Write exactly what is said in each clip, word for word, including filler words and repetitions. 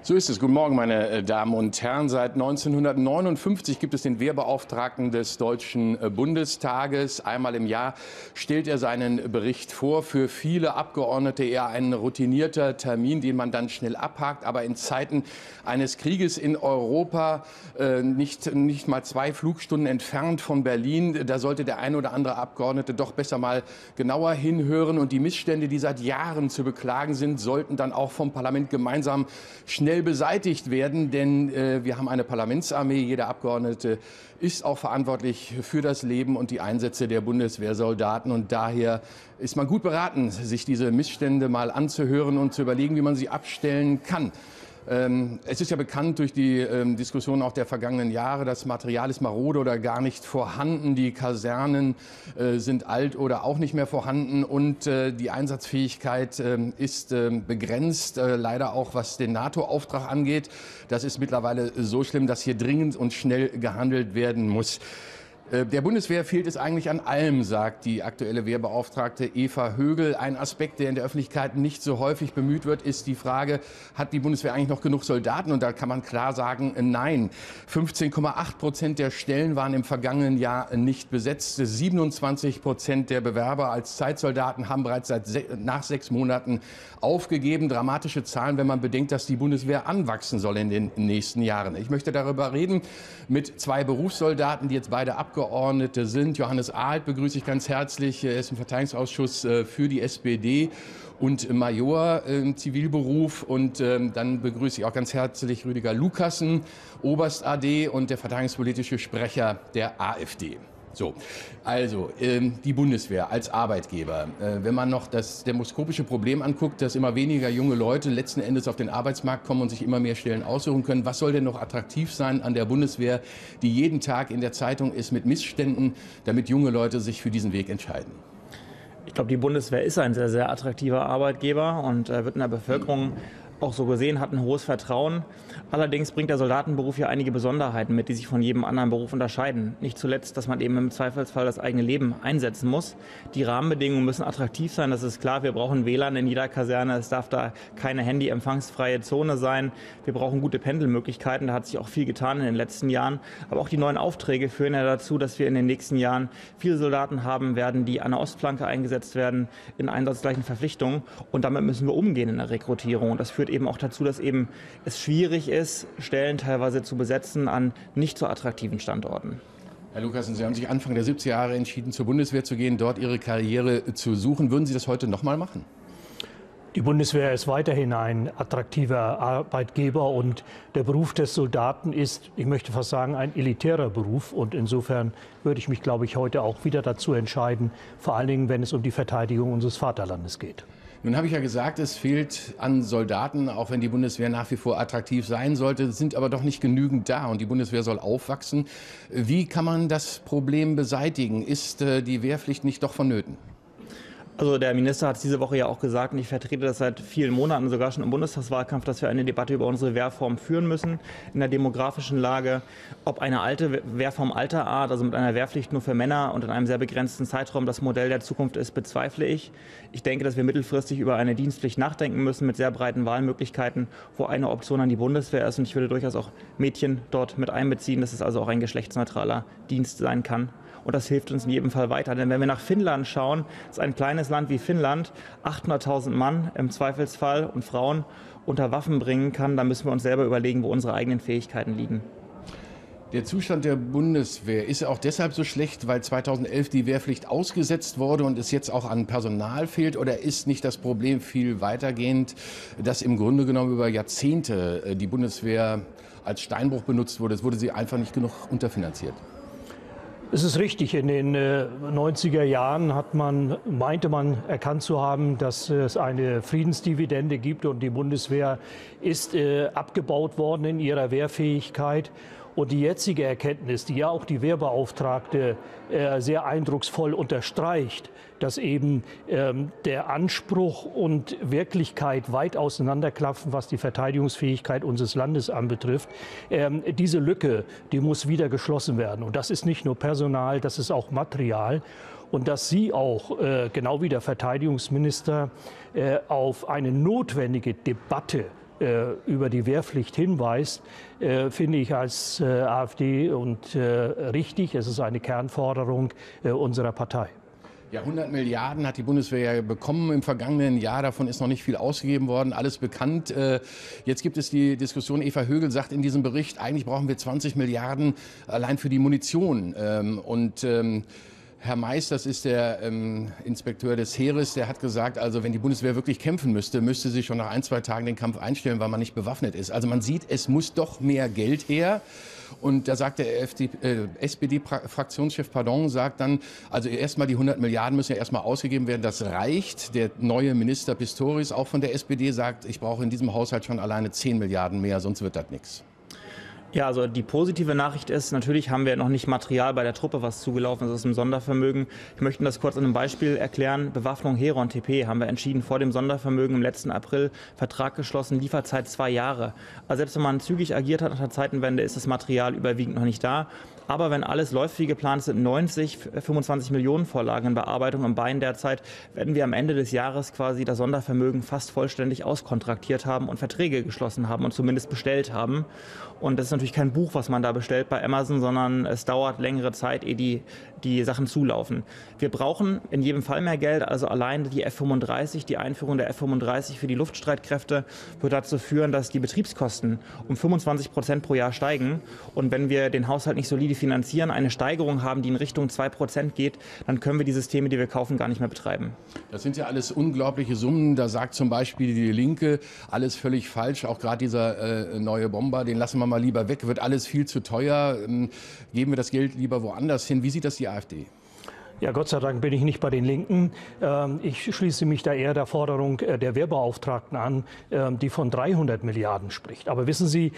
So ist es. Guten Morgen, meine Damen und Herren. Seit neunzehnhundertneunundfünfzig gibt es den Wehrbeauftragten des Deutschen Bundestages. Einmal im Jahr stellt er seinen Bericht vor. Für viele Abgeordnete eher ein routinierter Termin, den man dann schnell abhakt. Aber in Zeiten eines Krieges in Europa, äh, nicht, nicht mal zwei Flugstunden entfernt von Berlin, da sollte der eine oder andere Abgeordnete doch besser mal genauer hinhören. Und die Missstände, die seit Jahren zu beklagen sind, sollten dann auch vom Parlament gemeinsam schnell beseitigt werden, denn äh, wir haben eine Parlamentsarmee. Jeder Abgeordnete ist auch verantwortlich für das Leben und die Einsätze der Bundeswehrsoldaten. Und daher ist man gut beraten, sich diese Missstände mal anzuhören und zu überlegen, wie man sie abstellen kann. Ähm, es ist ja bekannt durch die ähm, Diskussion auch der vergangenen Jahre, das Material ist marode oder gar nicht vorhanden. Die Kasernen äh, sind alt oder auch nicht mehr vorhanden und äh, die Einsatzfähigkeit äh, ist äh, begrenzt, äh, leider auch was den NATO-Auftrag angeht. Das ist mittlerweile so schlimm, dass hier dringend und schnell gehandelt werden muss. Der Bundeswehr fehlt es eigentlich an allem, sagt die aktuelle Wehrbeauftragte Eva Högel. Ein Aspekt, der in der Öffentlichkeit nicht so häufig bemüht wird, ist die Frage, hat die Bundeswehr eigentlich noch genug Soldaten? Und da kann man klar sagen, nein. fünfzehn Komma acht Prozent der Stellen waren im vergangenen Jahr nicht besetzt. siebenundzwanzig Prozent der Bewerber als Zeitsoldaten haben bereits seit se nach sechs Monaten aufgegeben. Dramatische Zahlen, wenn man bedenkt, dass die Bundeswehr anwachsen soll in den nächsten Jahren. Ich möchte darüber reden mit zwei Berufssoldaten, die jetzt beide abgeordnet Abgeordnete sind. Johannes Ahlt begrüße ich ganz herzlich. Er ist im Verteidigungsausschuss für die S P D und Major im Zivilberuf. Und ähm, dann begrüße ich auch ganz herzlich Rüdiger Lukassen, Oberst A D und der verteidigungspolitische Sprecher der AfD. So, also ähm, die Bundeswehr als Arbeitgeber. Äh, wenn man noch das demoskopische Problem anguckt, dass immer weniger junge Leute letzten Endes auf den Arbeitsmarkt kommen und sich immer mehr Stellen aussuchen können, was soll denn noch attraktiv sein an der Bundeswehr, die jeden Tag in der Zeitung ist mit Missständen, damit junge Leute sich für diesen Weg entscheiden? Ich glaube, die Bundeswehr ist ein sehr, sehr attraktiver Arbeitgeber und äh, wird in der Bevölkerung auch so gesehen, hat ein hohes Vertrauen. Allerdings bringt der Soldatenberuf ja einige Besonderheiten mit, die sich von jedem anderen Beruf unterscheiden. Nicht zuletzt, dass man eben im Zweifelsfall das eigene Leben einsetzen muss. Die Rahmenbedingungen müssen attraktiv sein, das ist klar. Wir brauchen W L A N in jeder Kaserne. Es darf da keine handy-empfangsfreie Zone sein. Wir brauchen gute Pendelmöglichkeiten. Da hat sich auch viel getan in den letzten Jahren. Aber auch die neuen Aufträge führen ja dazu, dass wir in den nächsten Jahren viele Soldaten haben werden, die an der Ostflanke eingesetzt werden, in einsatzgleichen Verpflichtungen. Und damit müssen wir umgehen in der Rekrutierung. Und das führt eben auch dazu, dass eben es schwierig ist, Stellen teilweise zu besetzen an nicht so attraktiven Standorten. Herr Lukassen, Sie haben sich Anfang der siebziger Jahre entschieden, zur Bundeswehr zu gehen, dort Ihre Karriere zu suchen. Würden Sie das heute noch mal machen? Die Bundeswehr ist weiterhin ein attraktiver Arbeitgeber und der Beruf des Soldaten ist, ich möchte fast sagen, ein elitärer Beruf. Und insofern würde ich mich, glaube ich, heute auch wieder dazu entscheiden, vor allen Dingen, wenn es um die Verteidigung unseres Vaterlandes geht. Nun habe ich ja gesagt, es fehlt an Soldaten, auch wenn die Bundeswehr nach wie vor attraktiv sein sollte, sind aber doch nicht genügend da und die Bundeswehr soll aufwachsen. Wie kann man das Problem beseitigen? Ist äh, die Wehrpflicht nicht doch vonnöten? Also der Minister hat es diese Woche ja auch gesagt, und ich vertrete das seit vielen Monaten, sogar schon im Bundestagswahlkampf, dass wir eine Debatte über unsere Wehrform führen müssen in der demografischen Lage. Ob eine alte Wehrform alter Art, also mit einer Wehrpflicht nur für Männer und in einem sehr begrenzten Zeitraum das Modell der Zukunft ist, bezweifle ich. Ich denke, dass wir mittelfristig über eine Dienstpflicht nachdenken müssen mit sehr breiten Wahlmöglichkeiten, wo eine Option an die Bundeswehr ist. Und ich würde durchaus auch Mädchen dort mit einbeziehen, dass es also auch ein geschlechtsneutraler Dienst sein kann. Und das hilft uns in jedem Fall weiter. Denn wenn wir nach Finnland schauen, ist ein kleines Land wie Finnland, achthunderttausend Mann im Zweifelsfall und Frauen unter Waffen bringen kann, dann müssen wir uns selber überlegen, wo unsere eigenen Fähigkeiten liegen. Der Zustand der Bundeswehr ist auch deshalb so schlecht, weil zweitausendelf die Wehrpflicht ausgesetzt wurde und es jetzt auch an Personal fehlt? Oder ist nicht das Problem viel weitergehend, dass im Grunde genommen über Jahrzehnte die Bundeswehr als Steinbruch benutzt wurde? Es wurde sie einfach nicht genug unterfinanziert. Es ist richtig, in den äh, neunziger Jahren hat man, meinte man erkannt zu haben, dass es eine Friedensdividende gibt und die Bundeswehr ist äh, abgebaut worden in ihrer Wehrfähigkeit. Und die jetzige Erkenntnis, die ja auch die Wehrbeauftragte äh, sehr eindrucksvoll unterstreicht, dass eben ähm, der Anspruch und Wirklichkeit weit auseinanderklaffen, was die Verteidigungsfähigkeit unseres Landes anbetrifft. Ähm, diese Lücke, die muss wieder geschlossen werden. Und das ist nicht nur Personal, das ist auch Material. Und dass Sie auch, äh, genau wie der Verteidigungsminister, äh, auf eine notwendige Debatte äh, über die Wehrpflicht hinweist, äh, finde ich als äh, AfD und äh, richtig. Es ist eine Kernforderung äh, unserer Partei. Ja, hundert Milliarden hat die Bundeswehr ja bekommen im vergangenen Jahr. Davon ist noch nicht viel ausgegeben worden, alles bekannt. Jetzt gibt es die Diskussion, Eva Högel sagt in diesem Bericht, eigentlich brauchen wir zwanzig Milliarden allein für die Munition. Und Herr Mais, das ist der ähm, Inspekteur des Heeres, der hat gesagt, also wenn die Bundeswehr wirklich kämpfen müsste, müsste sie schon nach ein, zwei Tagen den Kampf einstellen, weil man nicht bewaffnet ist. Also man sieht, es muss doch mehr Geld her. Und da sagt der F D, äh, S P D-Fraktionschef Pardon, sagt dann, also erstmal die hundert Milliarden müssen ja erstmal ausgegeben werden, das reicht. Der neue Minister Pistorius, auch von der S P D, sagt, ich brauche in diesem Haushalt schon alleine zehn Milliarden mehr, sonst wird das nichts. Ja, also die positive Nachricht ist, natürlich haben wir noch nicht Material bei der Truppe, was zugelaufen ist aus dem Sondervermögen. Ich möchte das kurz an einem Beispiel erklären. Bewaffnung Heron T P haben wir entschieden vor dem Sondervermögen im letzten April. Vertrag geschlossen, Lieferzeit zwei Jahre. Also selbst wenn man zügig agiert hat nach der Zeitenwende, ist das Material überwiegend noch nicht da. Aber wenn alles läuft wie geplant, sind neunzig, fünfundzwanzig Millionen Vorlagen in Bearbeitung im Bein derzeit, werden wir am Ende des Jahres quasi das Sondervermögen fast vollständig auskontraktiert haben und Verträge geschlossen haben und zumindest bestellt haben. Und das ist natürlich kein Buch, was man da bestellt bei Amazon, sondern es dauert längere Zeit, ehe die, die Sachen zulaufen. Wir brauchen in jedem Fall mehr Geld, also allein die F fünfunddreißig, die Einführung der F fünfunddreißig für die Luftstreitkräfte wird dazu führen, dass die Betriebskosten um fünfundzwanzig Prozent pro Jahr steigen. Und wenn wir den Haushalt nicht solide finanzieren, eine Steigerung haben, die in Richtung zwei Prozent geht, dann können wir die Systeme, die wir kaufen, gar nicht mehr betreiben. Das sind ja alles unglaubliche Summen. Da sagt zum Beispiel die Linke, alles völlig falsch. Auch gerade dieser äh, neue Bomber, den lassen wir mal lieber weg, wird alles viel zu teuer. Ähm, geben wir das Geld lieber woanders hin. Wie sieht das die AfD? Ja, Gott sei Dank bin ich nicht bei den Linken. Ich schließe mich da eher der Forderung der Wehrbeauftragten an, die von dreihundert Milliarden spricht. Aber wissen Sie,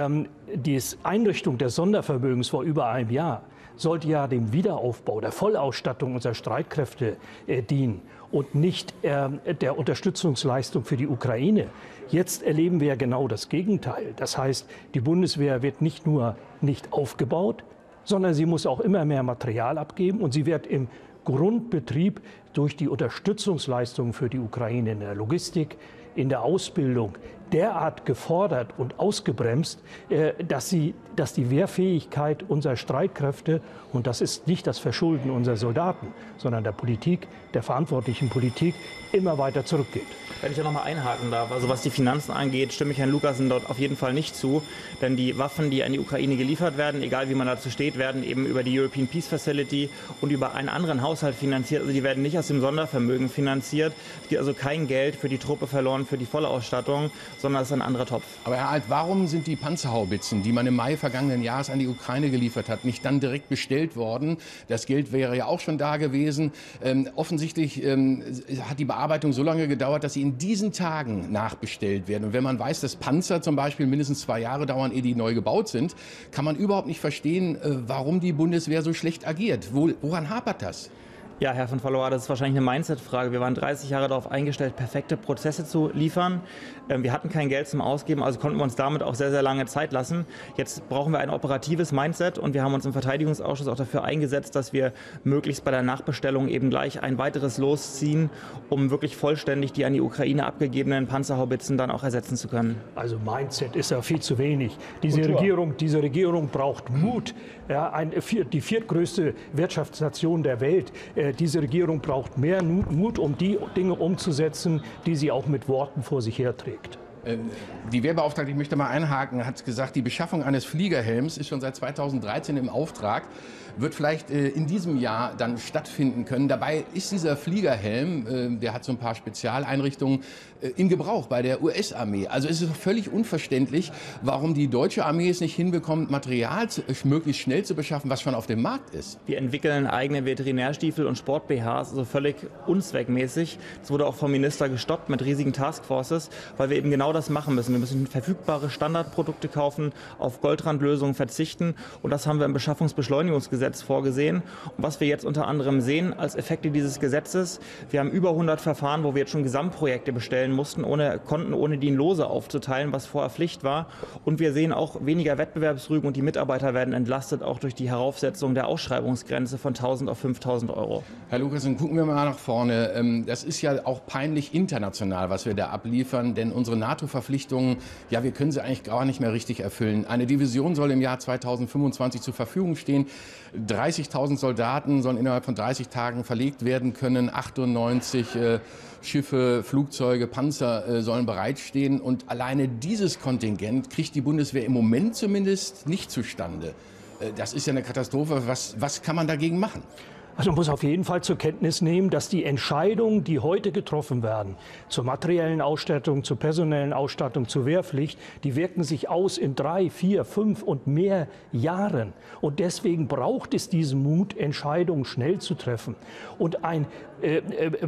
die Einrichtung des Sondervermögens vor über einem Jahr sollte ja dem Wiederaufbau, der Vollausstattung unserer Streitkräfte dienen und nicht der Unterstützungsleistung für die Ukraine. Jetzt erleben wir ja genau das Gegenteil. Das heißt, die Bundeswehr wird nicht nur nicht aufgebaut, sondern sie muss auch immer mehr Material abgeben und sie wird im Grundbetrieb durch die Unterstützungsleistungen für die Ukraine in der Logistik, in der Ausbildung derart gefordert und ausgebremst, dass, sie, dass die Wehrfähigkeit unserer Streitkräfte, und das ist nicht das Verschulden unserer Soldaten, sondern der Politik, der verantwortlichen Politik, immer weiter zurückgeht. Wenn ich da noch mal einhaken darf, also was die Finanzen angeht, stimme ich Herrn Lucassen dort auf jeden Fall nicht zu, denn die Waffen, die an die Ukraine geliefert werden, egal wie man dazu steht, werden eben über die European Peace Facility und über einen anderen Haushalt finanziert, also die werden nicht aus dem Sondervermögen finanziert. Es gibt also kein Geld für die Truppe verloren, für die volle Ausstattung, sondern es ist ein anderer Topf. Aber Herr Alt, warum sind die Panzerhaubitzen, die man im Mai vergangenen Jahres an die Ukraine geliefert hat, nicht dann direkt bestellt worden? Das Geld wäre ja auch schon da gewesen. Ähm, offensichtlich ähm, hat die Bearbeitung so lange gedauert, dass sie in diesen Tagen nachbestellt werden. Und wenn man weiß, dass Panzer zum Beispiel mindestens zwei Jahre dauern, ehe die neu gebaut sind, kann man überhaupt nicht verstehen, äh, warum die Bundeswehr so schlecht agiert. Wo, woran hapert das? Ja, Herr von Falloir, das ist wahrscheinlich eine Mindset-Frage. Wir waren dreißig Jahre darauf eingestellt, perfekte Prozesse zu liefern. Wir hatten kein Geld zum Ausgeben, also konnten wir uns damit auch sehr, sehr lange Zeit lassen. Jetzt brauchen wir ein operatives Mindset und wir haben uns im Verteidigungsausschuss auch dafür eingesetzt, dass wir möglichst bei der Nachbestellung eben gleich ein weiteres Los ziehen, um wirklich vollständig die an die Ukraine abgegebenen Panzerhaubitzen dann auch ersetzen zu können. Also Mindset ist ja viel zu wenig. Diese Regierung, diese Regierung braucht Mut. Ja, ein, die viertgrößte Wirtschaftsnation der Welt. Diese Regierung braucht mehr Mut, um die Dinge umzusetzen, die sie auch mit Worten vor sich herträgt. Die Wehrbeauftragte, ich möchte mal einhaken, hat gesagt, die Beschaffung eines Fliegerhelms ist schon seit zweitausenddreizehn im Auftrag, wird vielleicht in diesem Jahr dann stattfinden können. Dabei ist dieser Fliegerhelm, der hat so ein paar Spezialeinrichtungen, in Gebrauch bei der U S-Armee. Also es ist völlig unverständlich, warum die deutsche Armee es nicht hinbekommt, Material möglichst schnell zu beschaffen, was schon auf dem Markt ist. Wir entwickeln eigene Veterinärstiefel und Sport-B Hs, also völlig unzweckmäßig. Das wurde auch vom Minister gestoppt mit riesigen Taskforces, weil wir eben genau das machen müssen. Wir müssen verfügbare Standardprodukte kaufen, auf Goldrandlösungen verzichten und das haben wir im Beschaffungsbeschleunigungsgesetz vorgesehen. Und was wir jetzt unter anderem sehen als Effekte dieses Gesetzes, wir haben über hundert Verfahren, wo wir jetzt schon Gesamtprojekte bestellen mussten, ohne, konnten, ohne die in Lose aufzuteilen, was vorher Pflicht war. Und wir sehen auch weniger Wettbewerbsrügen und die Mitarbeiter werden entlastet, auch durch die Heraufsetzung der Ausschreibungsgrenze von tausend auf fünftausend Euro. Herr Lucassen, gucken wir mal nach vorne. Das ist ja auch peinlich international, was wir da abliefern, denn unsere NATO NATO-Verpflichtungen, ja, wir können sie eigentlich gar nicht mehr richtig erfüllen. Eine Division soll im Jahr zweitausendfünfundzwanzig zur Verfügung stehen. dreißigtausend Soldaten sollen innerhalb von dreißig Tagen verlegt werden können. achtundneunzig äh, Schiffe, Flugzeuge, Panzer äh, sollen bereitstehen. Und alleine dieses Kontingent kriegt die Bundeswehr im Moment zumindest nicht zustande. Äh, das ist ja eine Katastrophe. Was, was kann man dagegen machen? Also man muss auf jeden Fall zur Kenntnis nehmen, dass die Entscheidungen, die heute getroffen werden, zur materiellen Ausstattung, zur personellen Ausstattung, zur Wehrpflicht, die wirken sich aus in drei, vier, fünf und mehr Jahren. Und deswegen braucht es diesen Mut, Entscheidungen schnell zu treffen. Und ein äh,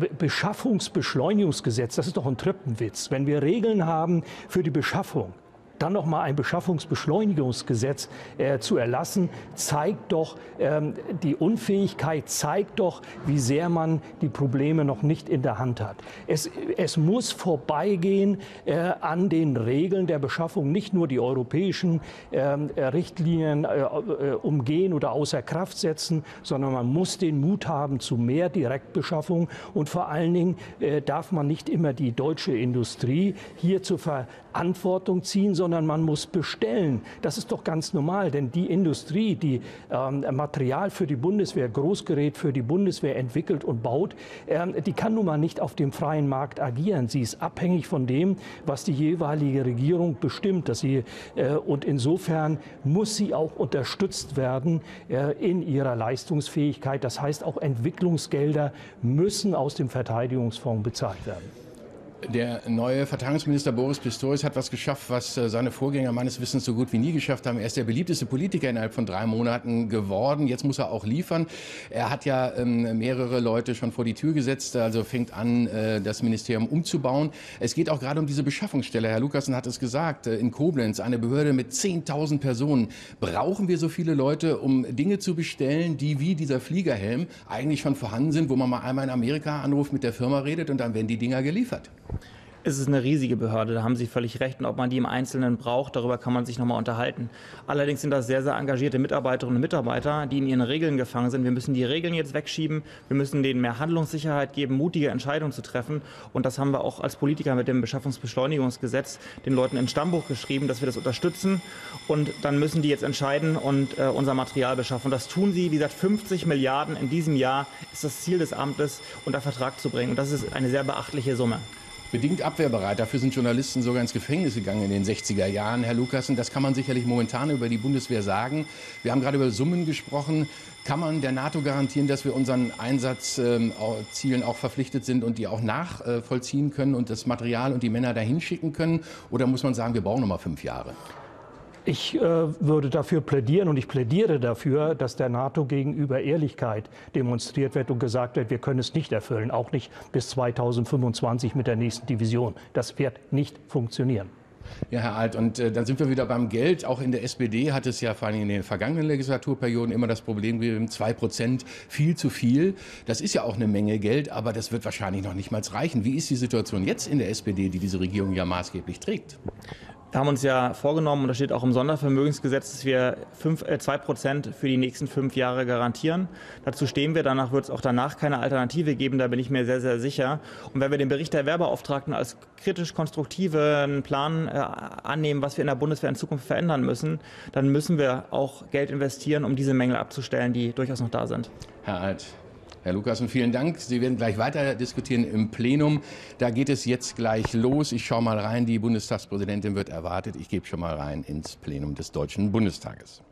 Beschaffungsbeschleunigungsgesetz, das ist doch ein Treppenwitz. Wenn wir Regeln haben für die Beschaffung, dann noch mal ein Beschaffungsbeschleunigungsgesetz äh, zu erlassen, zeigt doch ähm, die Unfähigkeit, zeigt doch, wie sehr man die Probleme noch nicht in der Hand hat. Es, es muss vorbeigehen äh, an den Regeln der Beschaffung, nicht nur die europäischen äh, Richtlinien äh, äh, umgehen oder außer Kraft setzen, sondern man muss den Mut haben zu mehr Direktbeschaffung. Und vor allen Dingen äh, darf man nicht immer die deutsche Industrie hier zur Verantwortung ziehen, sondern sondern man muss bestellen. Das ist doch ganz normal, denn die Industrie, die ähm, Material für die Bundeswehr, Großgerät für die Bundeswehr entwickelt und baut, ähm, die kann nun mal nicht auf dem freien Markt agieren. Sie ist abhängig von dem, was die jeweilige Regierung bestimmt. Dass sie, äh, und insofern muss sie auch unterstützt werden äh, in ihrer Leistungsfähigkeit. Das heißt, auch Entwicklungsgelder müssen aus dem Verteidigungsfonds bezahlt werden. Der neue Verteidigungsminister Boris Pistorius hat was geschafft, was seine Vorgänger meines Wissens so gut wie nie geschafft haben. Er ist der beliebteste Politiker innerhalb von drei Monaten geworden. Jetzt muss er auch liefern. Er hat ja ähm, mehrere Leute schon vor die Tür gesetzt, also fängt an, äh, das Ministerium umzubauen. Es geht auch gerade um diese Beschaffungsstelle. Herr Lucassen hat es gesagt, äh, in Koblenz, eine Behörde mit zehntausend Personen. Brauchen wir so viele Leute, um Dinge zu bestellen, die wie dieser Fliegerhelm eigentlich schon vorhanden sind, wo man mal einmal in Amerika anruft, mit der Firma redet und dann werden die Dinger geliefert? Es ist eine riesige Behörde, da haben Sie völlig recht. Und ob man die im Einzelnen braucht, darüber kann man sich noch mal unterhalten. Allerdings sind das sehr, sehr engagierte Mitarbeiterinnen und Mitarbeiter, die in ihren Regeln gefangen sind. Wir müssen die Regeln jetzt wegschieben. Wir müssen denen mehr Handlungssicherheit geben, mutige Entscheidungen zu treffen. Und das haben wir auch als Politiker mit dem Beschaffungsbeschleunigungsgesetz den Leuten ins Stammbuch geschrieben, dass wir das unterstützen. Und dann müssen die jetzt entscheiden und äh, unser Material beschaffen. Und das tun sie. Wie gesagt, fünfzig Milliarden in diesem Jahr ist das Ziel des Amtes, unter Vertrag zu bringen. Und das ist eine sehr beachtliche Summe. Bedingt abwehrbereit. Dafür sind Journalisten sogar ins Gefängnis gegangen in den sechziger Jahren, Herr Lucassen. Das kann man sicherlich momentan über die Bundeswehr sagen. Wir haben gerade über Summen gesprochen. Kann man der NATO garantieren, dass wir unseren Einsatzzielen äh, auch verpflichtet sind und die auch nachvollziehen können und das Material und die Männer dahin schicken können? Oder muss man sagen, wir brauchen noch mal fünf Jahre? Ich äh, würde dafür plädieren und ich plädiere dafür, dass der NATO gegenüber Ehrlichkeit demonstriert wird und gesagt wird, wir können es nicht erfüllen, auch nicht bis zweitausendfünfundzwanzig mit der nächsten Division. Das wird nicht funktionieren. Ja, Herr Alt, und äh, dann sind wir wieder beim Geld. Auch in der S P D hat es ja vor allem in den vergangenen Legislaturperioden immer das Problem gegeben, zwei Prozent viel zu viel. Das ist ja auch eine Menge Geld, aber das wird wahrscheinlich noch nicht mal reichen. Wie ist die Situation jetzt in der S P D, die diese Regierung ja maßgeblich trägt? Wir haben uns ja vorgenommen, und das steht auch im Sondervermögensgesetz, dass wir fünf, äh, zwei Prozent für die nächsten fünf Jahre garantieren. Dazu stehen wir. Danach wird es auch danach keine Alternative geben. Da bin ich mir sehr, sehr sicher. Und wenn wir den Bericht der Wehrbeauftragten als kritisch-konstruktiven Plan äh, annehmen, was wir in der Bundeswehr in Zukunft verändern müssen, dann müssen wir auch Geld investieren, um diese Mängel abzustellen, die durchaus noch da sind. Herr Alt. Herr Lucassen, vielen Dank. Sie werden gleich weiter diskutieren im Plenum. Da geht es jetzt gleich los. Ich schaue mal rein. Die Bundestagspräsidentin wird erwartet. Ich gebe schon mal rein ins Plenum des Deutschen Bundestages.